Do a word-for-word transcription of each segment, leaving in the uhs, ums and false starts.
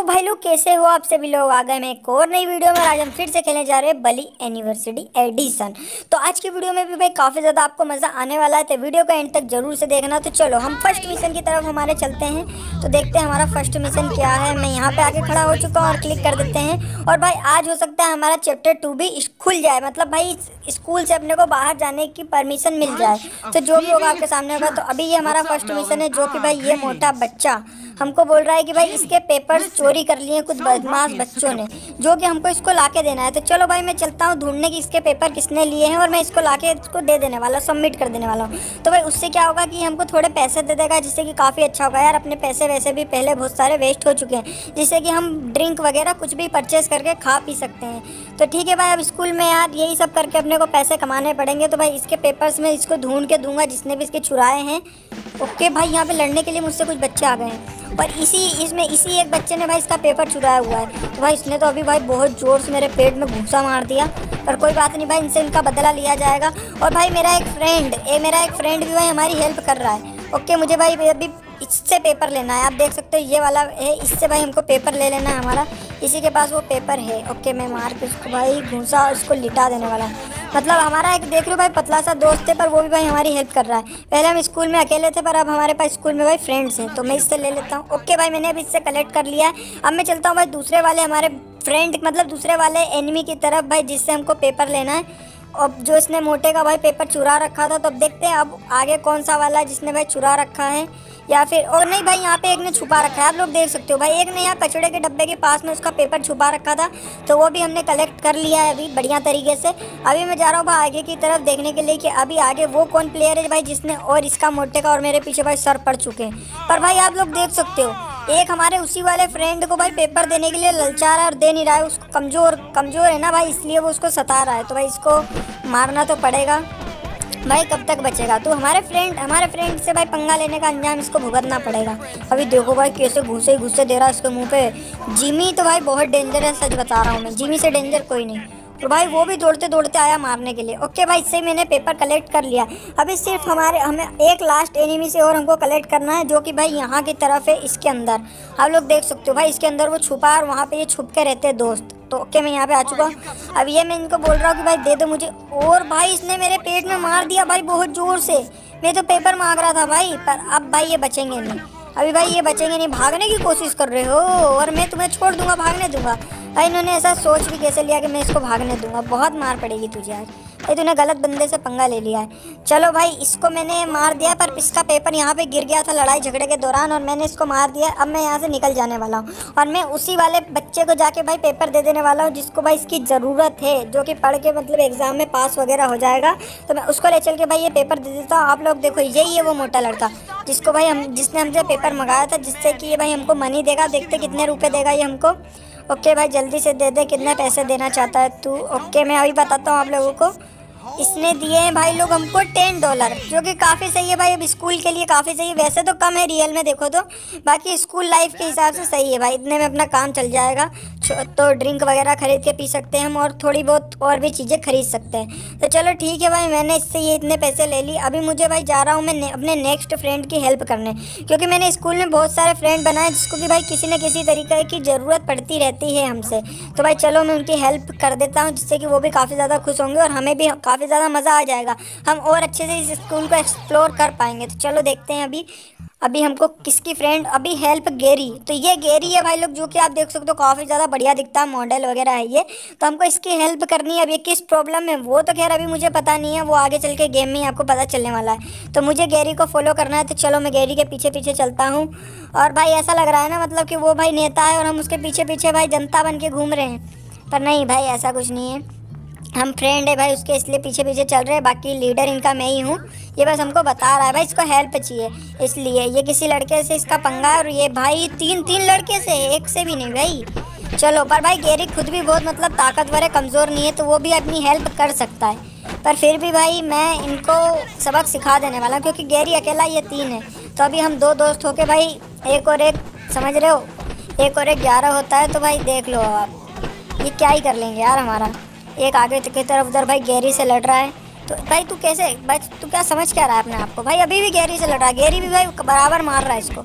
भाई लोग कैसे हो आप सभी लोग। आ गए मैं एक और नई वीडियो में। आज हम फिर से खेलने जा रहे हैं बली एनिवर्सरी एडिशन। तो आज की वीडियो में भी भाई काफ़ी ज़्यादा आपको मज़ा आने वाला है, तो वीडियो का एंड तक जरूर से देखना। तो चलो हम फर्स्ट मिशन की तरफ हमारे चलते हैं। तो देखते हैं हमारा फर्स्ट मिशन क्या है। मैं यहाँ पे आके खड़ा हो चुका हूँ और क्लिक कर देते हैं। और भाई आज हो सकता है हमारा चैप्टर टू भी खुल जाए, मतलब भाई स्कूल से अपने को बाहर जाने की परमिशन मिल जाए। तो जो भी होगा आपके सामने होगा। तो अभी ये हमारा फर्स्ट मिशन है, जो कि भाई ये मोटा बच्चा हमको बोल रहा है कि भाई इसके पेपर्स चोरी कर लिए कुछ बदमाश बच्चों ने, जो कि हमको इसको लाके देना है। तो चलो भाई मैं चलता हूँ ढूंढने की इसके पेपर किसने लिए हैं, और मैं इसको लाके इसको दे देने वाला, सबमिट कर देने वाला हूँ। तो भाई उससे क्या होगा कि हमको थोड़े पैसे दे देगा, जिससे कि काफ़ी अच्छा होगा। यार अपने पैसे वैसे भी पहले बहुत सारे वेस्ट हो चुके हैं, जिससे कि हम ड्रिंक वगैरह कुछ भी परचेस करके खा पी सकते हैं। तो ठीक है भाई, अब स्कूल में यार यही सब करके अपने को पैसे कमाने पड़ेंगे। तो भाई इसके पेपर्स में इसको ढूंढ के दूंगा जिसने भी इसके चुराए हैं। ओके भाई, यहाँ पे लड़ने के लिए मुझसे कुछ बच्चे आ गए हैं, पर इसी इसमें इसी एक बच्चे ने भाई इसका पेपर चुराया हुआ है। तो भाई इसने तो अभी भाई बहुत ज़ोर से मेरे पेट में घूंसा मार दिया, पर कोई बात नहीं भाई, इनसे इनका बदला लिया जाएगा। और भाई मेरा एक फ्रेंड ए मेरा एक फ्रेंड भी भाई हमारी हेल्प कर रहा है। ओके मुझे भाई अभी इससे पेपर लेना है। आप देख सकते हो ये वाला है, इससे भाई हमको पेपर ले लेना है हमारा। इसी के पास वो पेपर है। ओके मैं मार के उसको भाई घूंसा और उसको लिटा देने वाला है। मतलब हमारा एक देख लो भाई पतला सा दोस्त है, पर वो भी भाई हमारी हेल्प कर रहा है। पहले हम स्कूल में अकेले थे, पर अब हमारे पास स्कूल में भाई फ्रेंड्स हैं। तो मैं इससे ले लेता हूँ। ओके भाई मैंने अभी इससे कलेक्ट कर लिया है। अब मैं चलता हूँ भाई दूसरे वाले हमारे फ्रेंड, मतलब दूसरे वाले एनिमी की तरफ भाई, जिससे हमको पेपर लेना है। अब जो इसने मोटे का भाई पेपर चुरा रखा था, तो अब देखते हैं अब आगे कौन सा वाला है जिसने भाई चुरा रखा है, या फिर और नहीं भाई यहाँ पे एक ने छुपा रखा है। आप लोग देख सकते हो भाई, एक ने यहाँ कचड़े के डब्बे के पास में उसका पेपर छुपा रखा था, तो वो भी हमने कलेक्ट कर लिया है अभी बढ़िया तरीके से। अभी मैं जा रहा हूँ भाई आगे की तरफ देखने के लिए कि अभी आगे वो कौन प्लेयर है भाई जिसने और इसका मोटे का और मेरे पीछे भाई सर पड़ चुके हैं। पर भाई आप लोग देख सकते हो एक हमारे उसी वाले फ्रेंड को भाई पेपर देने के लिए ललचा रहा है और दे नहीं रहा है। उसको कमज़ोर कमज़ोर है ना भाई, इसलिए वो उसको सता रहा है। तो भाई इसको मारना तो पड़ेगा भाई, कब तक बचेगा। तो हमारे फ्रेंड हमारे फ्रेंड से भाई पंगा लेने का अंजाम इसको भुगतना पड़ेगा। अभी देखो भाई कैसे घुसे ही घुसे दे रहा है इसके मुंह पे। जिमी तो भाई बहुत डेंजर है, सच बता रहा हूँ मैं, जिमी से डेंजर कोई नहीं। तो भाई वो भी दौड़ते दौड़ते आया मारने के लिए। ओके भाई इससे मैंने पेपर कलेक्ट कर लिया। अभी सिर्फ हमारे हमें एक लास्ट एनिमी से और हमको कलेक्ट करना है, जो कि भाई यहाँ की तरफ है इसके अंदर। आप लोग देख सकते हो भाई इसके अंदर वो छुपा है और वहाँ पे ये छुप के रहते हैं दोस्त। तो ओके मैं यहाँ पे आ चुका हूँ। अब ये मैं इनको बोल रहा हूँ कि भाई दे दो मुझे, और भाई इसने मेरे पेट में मार दिया भाई बहुत ज़ोर से। मैं तो पेपर मांग रहा था भाई, पर अब भाई ये बचेंगे नहीं। अभी भाई ये बचेंगे नहीं, भागने की कोशिश कर रहे हो और मैं तुम्हें छोड़ दूंगा, भागने दूंगा। भाई इन्होंने ऐसा सोच भी कैसे लिया कि मैं इसको भागने दूंगा। बहुत मार पड़ेगी तुझे यार, भाई तूने गलत बंदे से पंगा ले लिया है। चलो भाई इसको मैंने मार दिया, पर इसका पेपर यहाँ पे गिर गया था लड़ाई झगड़े के दौरान, और मैंने इसको मार दिया। अब मैं यहाँ से निकल जाने वाला हूँ और मैं उसी वाले बच्चे को जाके भाई पेपर दे देने वाला हूँ जिसको भाई इसकी ज़रूरत है, जो कि पढ़ के मतलब एग्ज़ाम में पास वगैरह हो जाएगा। तो मैं उसको ले चल के भाई ये पेपर दे देता हूँ। आप लोग देखो यही है वो मोटा लड़का जिसको भाई हम जिसने हमसे पेपर मंगाया था, जिससे कि ये भाई हमको मनी देगा। देखते कितने रुपये देगा ये हमको। ओके भाई जल्दी से दे दे, कितने पैसे देना चाहता है तू। ओके मैं अभी बताता हूँ आप लोगों को। इसने दिए हैं भाई लोग हमको टेन डॉलर, जो कि काफ़ी सही है भाई। अब स्कूल के लिए काफ़ी सही है, वैसे तो कम है रियल में देखो तो, बाकी स्कूल लाइफ के हिसाब से सही है भाई। इतने में अपना काम चल जाएगा। तो ड्रिंक वगैरह खरीद के पी सकते हैं हम, और थोड़ी बहुत और भी चीज़ें खरीद सकते हैं। तो चलो ठीक है भाई, मैंने इससे ये इतने पैसे ले लिए। अभी मुझे भाई जा रहा हूँ मैं ने, अपने नेक्स्ट फ्रेंड की हेल्प करने, क्योंकि मैंने स्कूल में बहुत सारे फ्रेंड बनाए जिसको कि भाई किसी न किसी तरीके की ज़रूरत पड़ती रहती है हमसे। तो भाई चलो मैं उनकी हेल्प कर देता हूँ, जिससे कि वो भी काफ़ी ज़्यादा खुश होंगे और हमें भी काफ़ी ज़्यादा मज़ा आ जाएगा। हम और अच्छे से इस स्कूल को एक्सप्लोर कर पाएंगे। तो चलो देखते हैं अभी अभी हमको किसकी फ्रेंड अभी हेल्प गेरी। तो ये गेरी है भाई लोग, जो कि आप देख सकते हो काफ़ी ज़्यादा बढ़िया दिखता है, मॉडल वगैरह है ये। तो हमको इसकी हेल्प करनी है। अब ये किस प्रॉब्लम में वो तो खैर अभी मुझे पता नहीं है, वो आगे चल के गेम में आपको पता चलने वाला है। तो मुझे गेरी को फॉलो करना है। तो चलो मैं गेरी के पीछे पीछे चलता हूँ। और भाई ऐसा लग रहा है ना मतलब कि वो भाई नेता है और हम उसके पीछे पीछे भाई जनता बन के घूम रहे हैं, पर नहीं भाई ऐसा कुछ नहीं है। हम फ्रेंड है भाई उसके, इसलिए पीछे पीछे चल रहे हैं। बाकी लीडर इनका मैं ही हूँ। ये बस हमको बता रहा है भाई इसको हेल्प चाहिए, इसलिए ये किसी लड़के से इसका पंगा है। और ये भाई तीन तीन लड़के से, एक से भी नहीं भाई। चलो पर भाई गेरी खुद भी बहुत मतलब ताकतवर है, कमज़ोर नहीं है, तो वो भी अपनी हेल्प कर सकता है। पर फिर भी भाई मैं इनको सबक सिखा देने वाला हूँ, क्योंकि गेरी अकेला ये तीन है। तो अभी हम दो दोस्त होके भाई एक और एक, समझ रहे हो, एक और एक ग्यारह होता है। तो भाई देख लो आप ये क्या ही कर लेंगे यार हमारा। एक आगे की तरफ उधर भाई गेरी से लड़ रहा है। तो भाई तू कैसे भाई तू क्या समझ क्या रहा है अपने आप को। भाई अभी भी गेरी से लड़ रहा है, गेरी भी भाई बराबर मार रहा है इसको।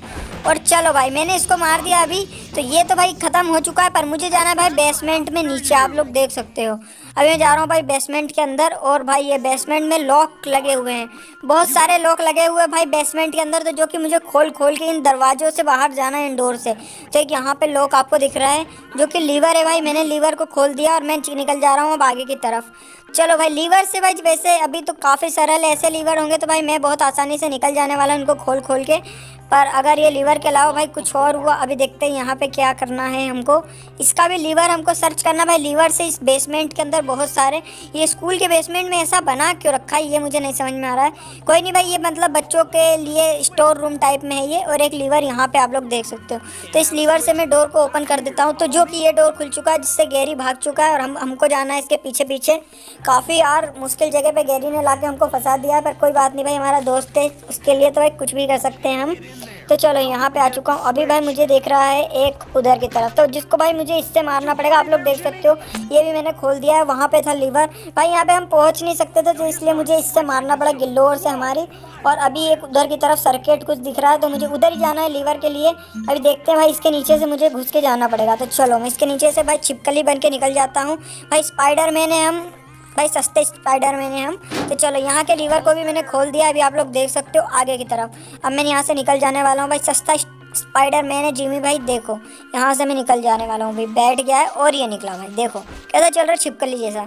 और चलो भाई मैंने इसको मार दिया अभी। तो ये तो भाई ख़त्म हो चुका है, पर मुझे जाना है भाई बेसमेंट में नीचे, आप लोग देख सकते हो। अभी मैं जा रहा हूँ भाई बेसमेंट के अंदर। और भाई ये बेसमेंट में लॉक लगे हुए हैं, बहुत सारे लॉक लगे हुए हैं भाई बेसमेंट के अंदर, तो जो कि मुझे खोल खोल के इन दरवाज़ों से बाहर जाना है, इंडोर से। तो एक यहाँ पे लॉक आपको दिख रहा है जो कि लीवर है भाई, मैंने लीवर को खोल दिया और मैं निकल जा रहा हूँ अब आगे की तरफ। चलो भाई लीवर से भाई वैसे अभी तो काफ़ी सरल है, ऐसे लीवर होंगे तो भाई मैं बहुत आसानी से निकल जाने वाला हूँ उनको खोल खोल के। पर अगर ये लीवर के अलावा भाई कुछ और हुआ, अभी देखते हैं यहाँ पे क्या करना है हमको। इसका भी लीवर हमको सर्च करना भाई, लीवर से इस बेसमेंट के अंदर बहुत सारे, ये स्कूल के बेसमेंट में ऐसा बना क्यों रखा है ये मुझे नहीं समझ में आ रहा है। कोई नहीं भाई, ये मतलब बच्चों के लिए स्टोर रूम टाइप में है ये। और एक लीवर यहाँ पे आप लोग देख सकते हो, तो इस लीवर से मैं डोर को ओपन कर देता हूँ। तो जो कि ये डोर खुल चुका है, जिससे गैरी भाग चुका है और हम हमको जाना है इसके पीछे पीछे। काफ़ी यार मुश्किल जगह पे गैरी ने ला के हमको फंसा दिया है, पर कोई बात नहीं भाई, हमारा दोस्त है, उसके लिए तो भाई कुछ भी कर सकते हैं हम। तो चलो यहाँ पे आ चुका हूँ। अभी भाई मुझे देख रहा है एक उधर की तरफ, तो जिसको भाई मुझे इससे मारना पड़ेगा। आप लोग देख सकते हो ये भी मैंने खोल दिया है, वहाँ पे था लीवर भाई, यहाँ पे हम पहुँच नहीं सकते थे, तो इसलिए मुझे इससे मारना पड़ा गिल्लोर से हमारी। और अभी एक उधर की तरफ सर्किट कुछ दिख रहा है, तो मुझे उधर ही जाना है लीवर के लिए। अभी देखते हैं भाई, इसके नीचे से मुझे घुस के जाना पड़ेगा। तो चलो मैं इसके नीचे से भाई छिपकली बन के निकल जाता हूँ। भाई स्पाइडर मैन है हम, भाई सस्ते स्पाइडर मैन है हम। तो चलो यहाँ के लीवर को भी मैंने खोल दिया, अभी आप लोग देख सकते हो आगे की तरफ। अब मैं यहाँ से निकल जाने वाला हूँ भाई, सस्ता स्पाइडर मैन है जिमी भाई, देखो यहाँ से मैं निकल जाने वाला हूँ भाई। बैठ गया है और ये निकला भाई, देखो कैसा चल रहा है छिपकली जैसा।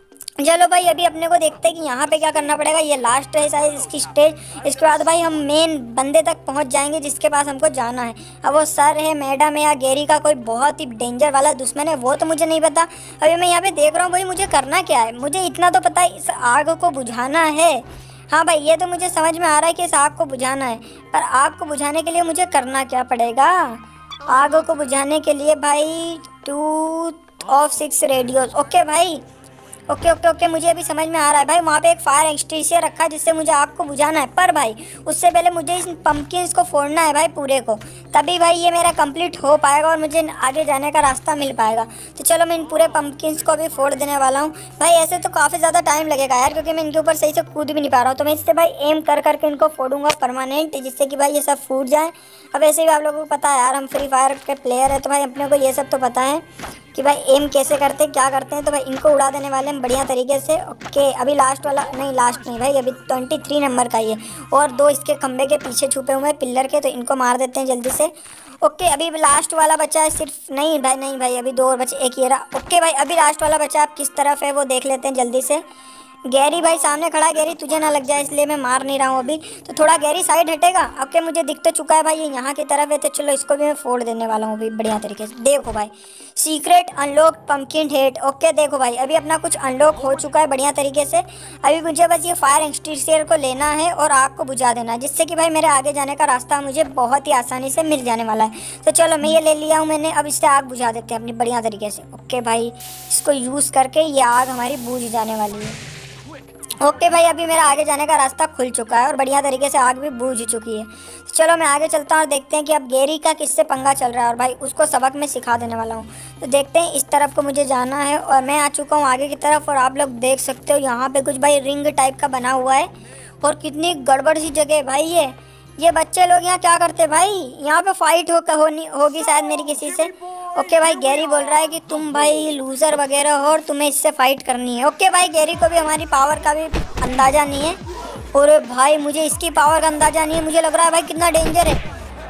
चलो भाई अभी अपने को देखते हैं कि यहाँ पे क्या करना पड़ेगा। ये लास्ट है शायद इसकी स्टेज, इसके बाद भाई हम मेन बंदे तक पहुँच जाएंगे जिसके पास हमको जाना है। अब वो सर है, मैडम है या गैरी का कोई बहुत ही डेंजर वाला दुश्मन है, वो तो मुझे नहीं पता। अभी मैं यहाँ पे देख रहा हूँ भाई, मुझे करना क्या है, मुझे इतना तो पता है इस आग को बुझाना है। हाँ भाई ये तो मुझे समझ में आ रहा है कि इस आग को बुझाना है, पर आग को बुझाने के लिए मुझे करना क्या पड़ेगा। आग को बुझाने के लिए भाई two of six radios, okay भाई, ओके ओके ओके मुझे अभी समझ में आ रहा है भाई। वहाँ पे एक फायर एक्सटिंग्विशर रखा है जिससे मुझे आग को बुझाना है, पर भाई उससे पहले मुझे इस पंपकिन्स को फोड़ना है भाई पूरे को, तभी भाई ये मेरा कंप्लीट हो पाएगा और मुझे आगे जाने का रास्ता मिल पाएगा। तो चलो मैं इन पूरे पंपकिन्स को भी फोड़ देने वाला हूँ भाई। ऐसे तो काफ़ी ज़्यादा टाइम लगेगा यार, क्योंकि मैं इनके ऊपर सही से कूद भी नहीं पा रहा हूँ। तो मैं इससे भाई एम कर करके इनको फोड़ूंगा परमानेंट, जिससे कि भाई ये सब फूट जाए। अब ऐसे भी आप लोगों को पता है यार, हम फ्री फायर के प्लेयर है, तो भाई अपने को ये सब तो पता है कि भाई एम कैसे करते हैं, क्या करते हैं। तो भाई इनको उड़ा देने वाले हम बढ़िया तरीके से। ओके अभी लास्ट वाला, नहीं लास्ट नहीं भाई, अभी ट्वेंटी थ्री नंबर का ये, और दो इसके खंबे के पीछे छुपे हुए हैं पिल्लर के, तो इनको मार देते हैं जल्दी से। ओके अभी लास्ट वाला बचा है सिर्फ, नहीं भाई नहीं भाई अभी दो और बचे, एक ये रहा। ओके भाई अभी लास्ट वाला बचा, आप किस तरफ है वो देख लेते हैं जल्दी से। गैरी भाई सामने खड़ा है, गैरी तुझे ना लग जाए इसलिए मैं मार नहीं रहा हूँ अभी। तो थोड़ा गैरी साइड हटेगा, ओके मुझे दिख तो चुका है भाई ये यहाँ की तरफ है। तो चलो इसको भी मैं फोड़ देने वाला हूँ अभी बढ़िया तरीके से। देखो भाई secret unlock pumpkin head, okay देखो भाई अभी अपना कुछ अनलॉक हो चुका है बढ़िया तरीके से। अभी मुझे बस ये फायर एक्सटिंग्विशर को लेना है और आग को बुझा देना है, जिससे कि भाई मेरे आगे जाने का रास्ता मुझे बहुत ही आसानी से मिल जाने वाला है। तो चलो मैं ये ले लिया हूँ मैंने, अब इससे आग बुझा देते हैं अपनी बढ़िया तरीके से। ओके भाई इसको यूज़ करके ये आग हमारी बुझ जाने वाली है। ओके भाई अभी मेरा आगे जाने का रास्ता खुल चुका है और बढ़िया तरीके से आग भी बुझ चुकी है। तो चलो मैं आगे चलता हूँ और देखते हैं कि अब गैरी का किससे पंगा चल रहा है, और भाई उसको सबक मैं सिखा देने वाला हूँ। तो देखते हैं, इस तरफ को मुझे जाना है और मैं आ चुका हूँ आगे की तरफ। और आप लोग देख सकते हो यहाँ पे कुछ भाई रिंग टाइप का बना हुआ है, और कितनी गड़बड़ सी जगह है भाई। ये ये बच्चे लोग यहाँ क्या करते भाई, यहाँ पे फाइट हो होनी होगी शायद मेरी किसी से। ओके भाई गैरी बोल रहा है कि तुम भाई लूज़र वगैरह हो और तुम्हें इससे फाइट करनी है। ओके भाई गैरी को भी हमारी पावर का भी अंदाज़ा नहीं है, और भाई मुझे इसकी पावर का अंदाज़ा नहीं है। मुझे लग रहा है भाई कितना डेंजर है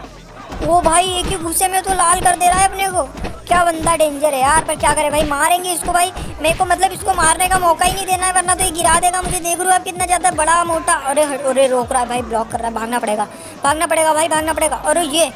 वो, भाई एक ही गुस्से में तो लाल कर दे रहा है अपने को। क्या बंदा डेंजर है यार, पर क्या करे भाई, मारेंगे इसको भाई। मेरे को मतलब इसको मारने का मौका ही नहीं देना है, वरना तो ये गिरा देगा मुझे। देख रहे हो आप कितना ज़्यादा बड़ा मोटा, अरे अरे रोक रहा है भाई, ब्लॉक कर रहा है। भागना पड़ेगा भागना पड़ेगा भाई भागना पड़ेगा। अरे ये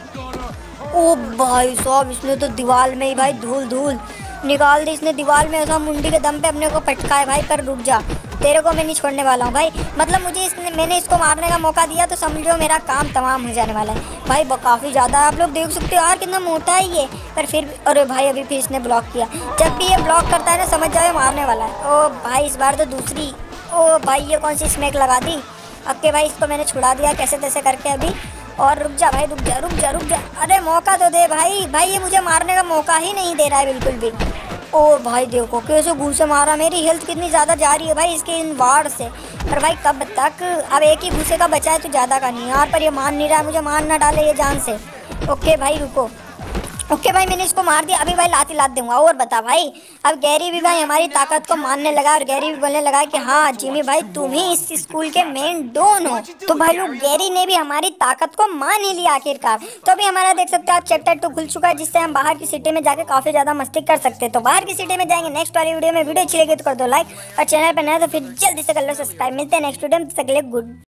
ओ भाई साहब, इसने तो दीवार में ही भाई धूल धूल निकाल दी इसने, दीवार में ऐसा मुंडी के दम पे अपने को पटका है भाई। पर रुक जा, तेरे को मैं नहीं छोड़ने वाला हूँ भाई। मतलब मुझे इसने मैंने इसको मारने का मौका दिया तो समझो मेरा काम तमाम हो जाने वाला है भाई। काफ़ी ज़्यादा आप लोग देख सकते हो यार कितना मोटा है ये, पर फिर भी अरे भाई अभी फिर इसने ब्लॉक किया। जब भी ये ब्लॉक करता है ना समझ जाओ मारने वाला है। ओ भाई इस बार तो दूसरी, ओ भाई ये कौन सी स्मैक लगा दी। ओके भाई इसको मैंने छुड़ा दिया कैसे तैसे करके अभी। और रुक जा भाई रुक जा रुक जा रुक जा, अरे मौका तो दे भाई। भाई ये मुझे मारने का मौका ही नहीं दे रहा है बिल्कुल भी। ओ भाई देखो कैसे घूसे मारा, मेरी हेल्थ कितनी ज़्यादा जा रही है भाई इसके इन वार से। पर भाई कब तक, अब एक ही घूसे का बचा है तो ज़्यादा का नहीं यार। पर ये मान नहीं रहा है मुझे, मान ना डाले ये जान से। ओके भाई रुको। ओके भाई मैंने इसको मार दिया, अभी भाई लात ही लात दूंगा। और बता भाई, अब गैरी भी भाई हमारी ताकत को मानने लगा और गैरी भी बोलने लगा कि हाँ जिमी भाई तुम ही इस स्कूल के मेन डॉन हो। तो भाई लोग गैरी ने भी हमारी ताकत को मान ही लिया आखिरकार। तो अभी हमारा देख सकते हो आप चैप्टर टू खुल चुका है, जिससे हम बाहर की सिटी में जाकर काफी ज्यादा मस्ती कर सकते हैं। तो बाहर की सिटी में जाएंगे नेक्स्ट वाली वीडियो में। वीडियो अच्छी लगी तो कर दो लाइक और चैनल पर नया तो फिर जल्दी से कर लो सब्सक्राइब। मिलते हैं नेक्स्ट वीडियो में, तब तक के लिए गुड।